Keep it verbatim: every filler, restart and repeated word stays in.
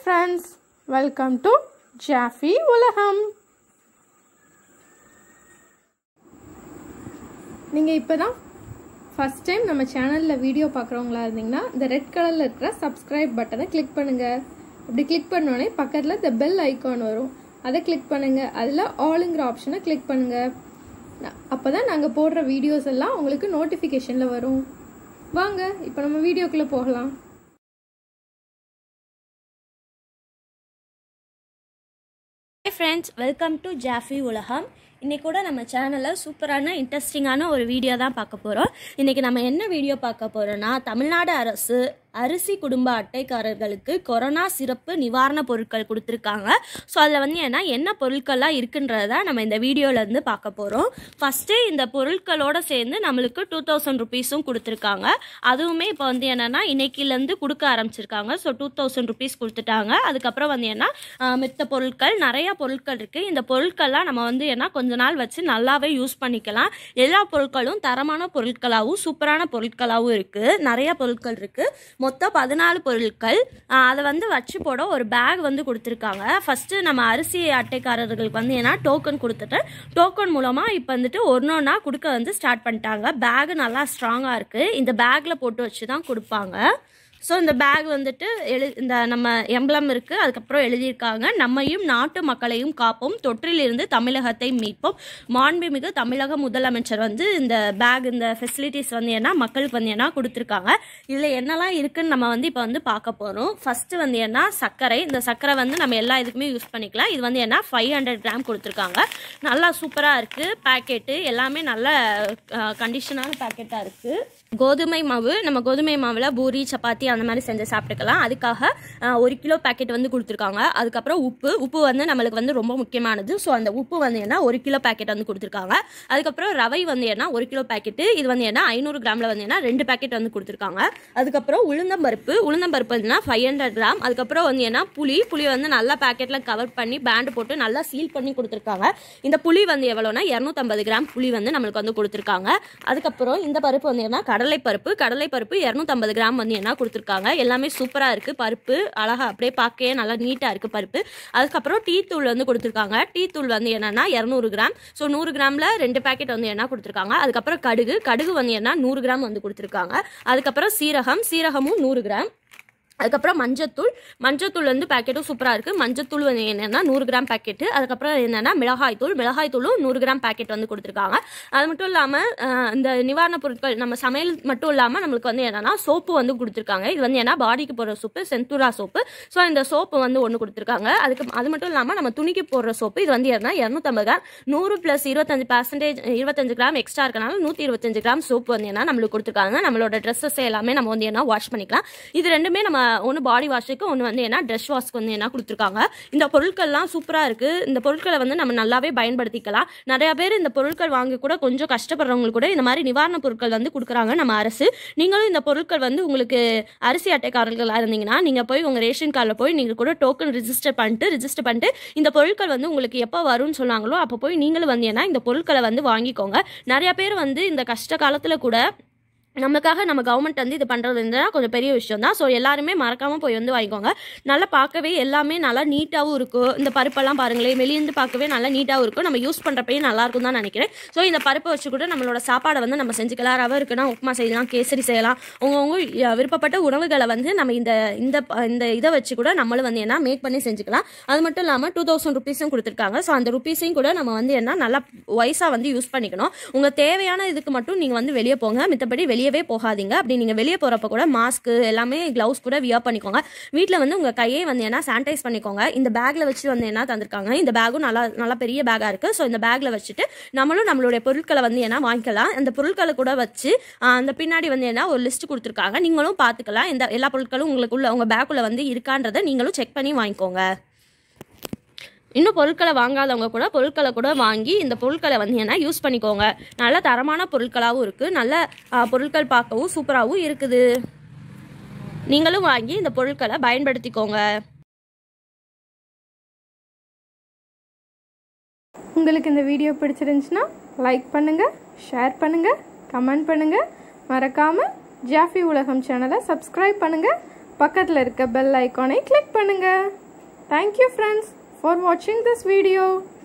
friends, welcome to Jaffi Ulaham. நீங்க இப்பதான் first time நம்ம சேனல்ல வீடியோ பார்க்கறவங்களா இருந்தீங்கன்னா இந்த ரெட் கலர்ல இருக்கிற subscribe பட்டனை கிளிக் பண்ணுங்க. அப்படி கிளிக் பண்ண உடனே பக்கத்துல the bell icon வரும். அதை கிளிக் பண்ணுங்க. அதுல ஆல்ங்கற ஆப்ஷனை கிளிக் பண்ணுங்க. அப்பதான் நாங்க போடுற வீடியோஸ் எல்லாம் உங்களுக்கு நோட்டிஃபிகேஷன்ல வரும். வாங்க இப்போ நம்ம வீடியோக்குள்ள போகலாம். Hi friends, welcome to Jaffi Ulaham. இன்னைக்கு கூட நம்ம சேனல்ல சூப்பரான இன்ட்ரெஸ்டிங்கான ஒரு வீடியோ தான் பார்க்க போறோம். இன்னைக்கு நம்ம என்ன வீடியோ பார்க்க போறோம்னா தமிழ்நாடு அரசு அரிசி குடும்ப அட்டைக்காரர்களுக்கு கொரோனா சிறப்பு நிவாரண பொருட்கள் கொடுத்துருக்காங்க. ஸோ அதில் வந்து ஏன்னா என்ன பொருட்கள்லாம் இருக்குன்றத நம்ம இந்த வீடியோல இருந்து பார்க்க போறோம். ஃபர்ஸ்ட் இந்த பொருட்களோட சேர்ந்து நம்மளுக்கு டூ தௌசண்ட் ருபீஸும் கொடுத்துருக்காங்க. அதுவுமே இப்போ வந்து என்னன்னா இன்னைக்குலேருந்து கொடுக்க ஆரம்பிச்சிருக்காங்க. ஸோ டூ தௌசண்ட் ருபீஸ் கொடுத்துட்டாங்க. அதுக்கப்புறம் வந்து என்ன மித்த பொருட்கள் நிறைய பொருட்கள் இருக்கு. இந்த பொருட்கள்லாம் நம்ம வந்து என்ன கொஞ்ச நாள் வச்சு நல்லாவே யூஸ் பண்ணிக்கலாம். எல்லா பொருட்களும் தரமான பொருட்களாகவும் சூப்பரான பொருட்களாகவும் இருக்கு. நிறைய பொருட்கள் இருக்கு. மொத்தம் பதினாலு பொருட்கள். அதை வந்து வச்சு போட ஒரு பேக் வந்து கொடுத்துருக்காங்க. ஃபர்ஸ்ட் நம்ம அரிசி அட்டைக்காரர்களுக்கு வந்து ஏன்னா டோக்கன் கொடுத்துட்டு டோக்கன் மூலமா இப்போ வந்துட்டு ஒன்று ஒன்றா கொடுக்க வந்து ஸ்டார்ட் பண்ணிட்டாங்க. பேக் நல்லா ஸ்ட்ராங்கா இருக்கு. இந்த பேக்ல போட்டு வச்சு தான் கொடுப்பாங்க. ஸோ இந்த பேக் வந்துட்டு எழு இந்த நம்ம எம்பளம் இருக்குது. அதுக்கப்புறம் எழுதியிருக்காங்க நம்மையும் நாட்டு மக்களையும் காப்போம், தொற்றிலிருந்து தமிழகத்தை மீட்போம். மாண்புமிகு தமிழக முதலமைச்சர் வந்து இந்த பேக் இந்த ஃபெசிலிட்டிஸ் வந்து என்ன மக்களுக்கு வந்து என்ன கொடுத்துருக்காங்க. இதில் என்னெல்லாம் இருக்குன்னு நம்ம வந்து இப்போ வந்து பார்க்க போகிறோம். ஃபஸ்ட்டு வந்து என்ன சர்க்கரை. இந்த சர்க்கரை வந்து நம்ம எல்லா இதுக்குமே யூஸ் பண்ணிக்கலாம். இது வந்து என்ன ஃபைவ் ஹண்ட்ரட் கிராம் கொடுத்துருக்காங்க. நல்லா சூப்பராக இருக்குது. பேக்கெட்டு எல்லாமே நல்ல கண்டிஷனான பேக்கெட்டாக இருக்குது. கோதுமை மாவு. நம்ம கோதுமை மாவில் பூரி சப்பாத்தி அந்த மாதிரி செஞ்சு சாப்பிட்டுக்கலாம். அதுக்காக ஒரு கிலோ பேக்கெட் வந்து கொடுத்துருக்காங்க. அதுக்கப்புறம் உப்பு. உப்பு வந்து நம்மளுக்கு வந்து ரொம்ப முக்கியமானது. ஸோ அந்த உப்பு வந்து என்ன ஒரு கிலோ பேக்கெட் வந்து கொடுத்துருக்காங்க. அதுக்கப்புறம் ரவை வந்து என்ன ஒரு கிலோ பேக்கெட்டு. இது வந்து என்ன ஐநூறு கிராமில் வந்து என்ன ரெண்டு பேக்கெட் வந்து கொடுத்துருக்காங்க. அதுக்கப்புறம் உளுந்தம்பருப்பு. உளுந்தம்பருப்பு வந்து ஃபைவ் ஹண்ட்ரட் கிராம். அதுக்கப்புறம் வந்து என்ன புளி. புளி வந்து நல்லா பேக்கெட்டில் கவர் பண்ணி பேண்டு போட்டு நல்லா சீல் பண்ணி கொடுத்துருக்காங்க. இந்த புளி வந்து எவ்வளோனா இரநூத்தம்பது கிராம் புளி வந்து நம்மளுக்கு வந்து கொடுத்துருக்காங்க. அதுக்கப்புறம் இந்த பருப்பு வந்து என்ன கடலை பருப்பு. கடலை பருப்பு இரநூத்தம்பது கிராம் வந்து என்ன கொடுத்துருக்காங்க. எல்லாமே சூப்பராக இருக்குது. பருப்பு அழகா அப்படியே பார்க்கவே நல்லா நீட்டாக இருக்குது பருப்பு. அதுக்கப்புறம் டீ தூள் வந்து கொடுத்துருக்காங்க. டீ தூள் வந்து என்னன்னா இரநூறு கிராம். ஸோ நூறு கிராமில் ரெண்டு பேக்கெட் வந்து என்ன கொடுத்துருக்காங்க. அதுக்கப்புறம் கடுகு. கடுகு வந்து என்ன நூறு கிராம் வந்து கொடுத்துருக்காங்க. அதுக்கப்புறம் சீரகம். சீரகமும் நூறு கிராம். அதுக்கப்புறம் மஞ்சத்தூள். மஞ்சத்தூள் வந்து பேக்கெட்டும் சூப்பராக இருக்குது. மஞ்சத்தூள் வந்து என்னென்னா நூறு கிராம் பேக்கெட்டு. அதுக்கப்புறம் என்னென்னா மிளகாய் தூள். மிளகாய் தூளும் நூறு கிராம் பேக்கெட் வந்து கொடுத்துருக்காங்க. அது மட்டும் இல்லாமல் இந்த நிவாரணப் பொருட்கள் நம்ம சமையல் மட்டும் இல்லாமல் நம்மளுக்கு வந்து என்னென்னா சோப்பு வந்து கொடுத்துருக்காங்க. இது வந்து என்ன பாடிக்கு போடுற சோப்பு செந்தூரா சோப்பு. ஸோ இந்த சோப்பு வந்து ஒன்று கொடுத்துருக்காங்க. அதுக்கு அது மட்டும் இல்லாமல் நம்ம துணிக்கு போடுற சோப்பு. இது வந்து என்ன இரநூத்தம்பது கிராம். நூறு ப்ளஸ் இருபத்தஞ்சு பர்சன்டேஜ் இருபத்தஞ்சு கிராம் எக்ஸ்ட்ரா இருக்கனால நூற்றி இருபத்தஞ்சு கிராம் சோப்பு வந்து என்ன நம்மளுக்கு கொடுத்துருக்காங்க. நம்மளோட ட்ரெஸ்ஸஸ் எல்லாமே நம்ம வந்து என்ன வாஷ் பண்ணிக்கலாம். இது ரெண்டுமே நம்ம ஒன்று பாடி வாஷுக்கு, ஒன்று வந்து என்ன ட்ரெஸ் வாஷ்க்கு வந்து என்ன கொடுத்துருக்காங்க. இந்த பொருட்கள்லாம் சூப்பராக இருக்குது. இந்த பொருட்களை வந்து நம்ம நல்லாவே பயன்படுத்திக்கலாம். நிறைய பேர் இந்த பொருட்கள் வாங்கி கூட கொஞ்சம் கஷ்டப்படுறவங்க கூட இந்த மாதிரி நிவாரண பொருட்கள் வந்து கொடுக்குறாங்க நம்ம அரசு. நீங்களும் இந்த பொருட்கள் வந்து உங்களுக்கு அரிசி அட்டைக்காரர்களாக இருந்தீங்கன்னா நீங்கள் போய் உங்கள் ரேஷன் கார்டில் போய் நீங்கள் கூட டோக்கன் ரிஜிஸ்டர் பண்ணிட்டு ரிஜிஸ்டர் பண்ணிட்டு இந்த பொருட்கள் வந்து உங்களுக்கு எப்போ வரும்னு சொன்னாங்களோ அப்போ போய் நீங்களும் வந்து என்ன இந்த பொருட்களை வந்து வாங்கிக்கோங்க. நிறைய பேர் வந்து இந்த கஷ்ட காலத்தில் கூட நமக்காக நம்ம கவர்மெண்ட் வந்து இது பண்ணுறது இருந்தால் கொஞ்சம் பெரிய விஷயம் தான். ஸோ எல்லாருமே மறக்காமல் போய் வந்து வாங்கிக்கோங்க. நல்லா பார்க்கவே எல்லாமே நல்லா நீட்டாகவும் இருக்கும். இந்த பருப்பெல்லாம் பாருங்களேன் வெளியிருந்து பார்க்கவே நல்லா நீட்டாகவும் இருக்கும். நம்ம யூஸ் பண்ணுறப்பையும் நல்லாயிருக்கும் தான் நினைக்கிறேன். ஸோ இந்த பருப்பை வச்சு கூட நம்மளோட சாப்பாடை வந்து நம்ம செஞ்சுக்கலாம். ரவை இருக்குன்னா உப்புமா செய்யலாம், கேசரி செய்யலாம். உங்கவுங்க விருப்பப்பட்ட உணவுகளை வந்து நம்ம இந்த இந்த இந்த இதை வச்சு கூட நம்மளும் வந்து என்ன மேக் பண்ணி செஞ்சுக்கலாம். அது மட்டும் இல்லாமல் டூ தௌசண்ட் ருபீஸும் கொடுத்துருக்காங்க. ஸோ அந்த ருபீஸையும் கூட நம்ம வந்து என்ன நல்லா வயசாக வந்து யூஸ் பண்ணிக்கணும். உங்கள் தேவையான இதுக்கு மட்டும் நீங்கள் வந்து வெளியே போங்க. மித்தபடி வெளியே போகாதீங்க. அப்படி நீங்க வெளியே போறப்ப கூட மாஸ்க் எல்லாமே கிளவுஸ் கூட வியர் பண்ணிக்கோங்க. வீட்டில் வந்து உங்க கையை வந்து என்ன சானிடைஸ் பண்ணிக்கோங்க. இந்த பேக்ல வச்சு வந்து என்ன தந்திருக்காங்க. இந்த பேக்கும் நல்லா நல்லா பெரிய பேக்கா இருக்கு. ஸோ இந்த பேக்ல வச்சுட்டு நம்மளும் நம்மளுடைய பொருட்களை வந்து என்ன வாங்கிக்கலாம். இந்த பொருட்களை கூட வச்சு அந்த பின்னாடி வந்து என்ன ஒரு லிஸ்ட் கொடுத்துருக்காங்க. நீங்களும் பார்த்துக்கலாம். இந்த எல்லா பொருட்களும் உங்களுக்குள்ள உங்க பேக்குள்ள வந்து இருக்கான்றதை நீங்களும் செக் பண்ணி வாங்கிக்கோங்க. இன்னும் பொருட்களை வாங்காதவங்க கூட பொருட்களை கூட வாங்கி இந்த பொருட்களை வந்து என்ன யூஸ் பண்ணிக்கோங்க. நல்ல தரமான பொருட்களாகவும் இருக்குது. நல்ல பொருட்கள் பார்க்கவும் சூப்பராகவும் இருக்குது. நீங்களும் வாங்கி இந்த பொருட்களை பயன்படுத்திக்கோங்க. உங்களுக்கு இந்த வீடியோ பிடிச்சிருந்துச்சுன்னா லைக் பண்ணுங்கள், ஷேர் பண்ணுங்கள், கமெண்ட் பண்ணுங்கள். மறக்காமல் ஜாஃபி உலகம் சேனலை சப்ஸ்கிரைப் பண்ணுங்கள். பக்கத்தில் இருக்க பெல் ஐக்கானை கிளிக் பண்ணுங்கள். தேங்க்யூ ஃப்ரெண்ட்ஸ் ஃபார் வாட்சிங் திஸ் வீடியோ.